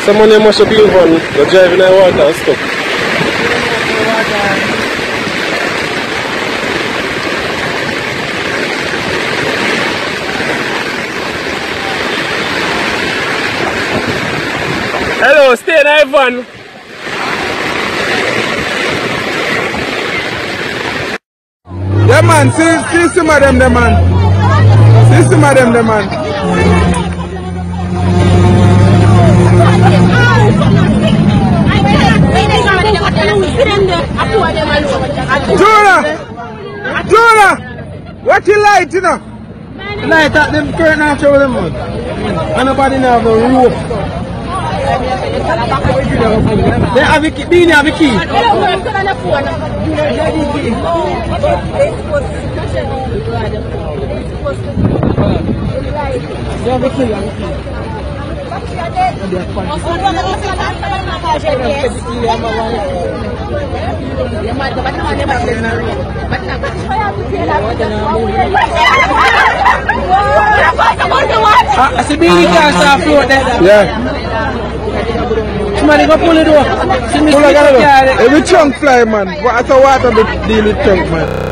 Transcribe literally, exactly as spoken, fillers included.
Someone must have been one, you're driving in water and stuff. Hello, stay in everyone. Yeah man, see, see some of them, them man. See some of them, them man. Jonah! Jonah! What you light, you know? Light at them curtain after them, man. And nobody now have no roof. They have a key. Beanie have a key. They have a key. I see beanie can't start float there. Yeah. Somebody go pull it over. Pull it over. Every chunk fly, man. What's the water deal with chunk, man?